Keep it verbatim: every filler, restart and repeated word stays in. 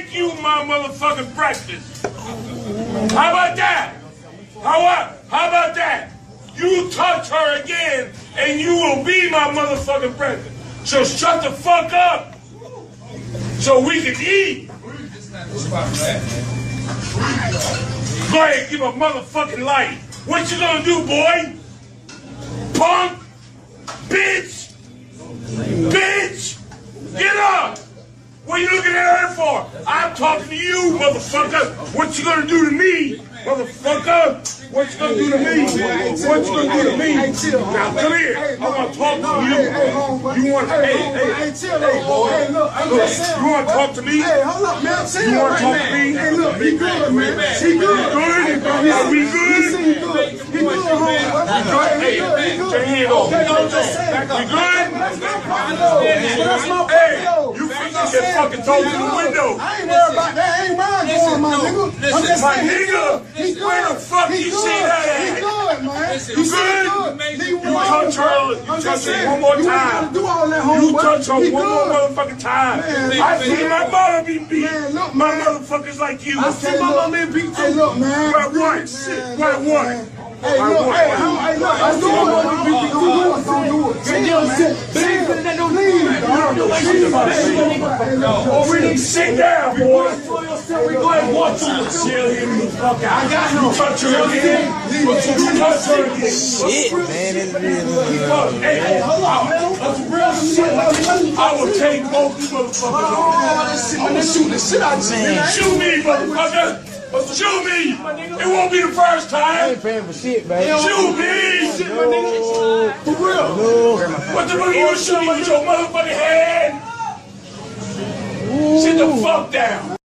make you my motherfucking breakfast. How about that? How what? How about that? You touch her again, and you will be my motherfucking breakfast. So shut the fuck up, so we can eat. Go ahead, give a motherfucking light. What you gonna do, boy? Punk? Bitch? Bitch? Get up! What are you looking at her for? I'm talking to you, motherfucker. What you gonna do to me, motherfucker? What you gonna do to me? What you gonna do to me? Now come here. I wanna talk to you. You wanna, hey, hey, hey, hey, boy. You wanna talk to me? Hey, hold up, man. You wanna talk to me? Hey, look, he good, man. He good. Good? Are we good? He good. He good, homie. Hey, put your hand on. We good? Hey, you finna get fucking thrown through the window. I ain't worried about that. I ain't mind going, my nigga. I'm just My saying, nigga, he good. where the fuck you see that at? He good, man. You He good? good. You touch her, you touch her one more time. You touch her one more motherfucking time. I see my mother be beat. My motherfuckers like you. I see my mama beat too. Hey, look, man. What what? What what? Hey, look, hey, how, hey, look, I see my mama beat too. Don't do it, don't do it. Already sit down, boy. We go ahead and watch you. Chill here, you fuck out. I got no touch her again. You touch her again. Shit, man, it's real. Hey, hold on, man. That's real shit. I will take both you motherfuckers on. I'm gonna shoot the shit out of you. Shoot me, motherfucker. Shoot me. It won't be the first time. I ain't paying for shit, man. Shoot me. Shit, my nigga. For real. No. What the fuck you shooting with your motherfucking head? Sit the fuck down.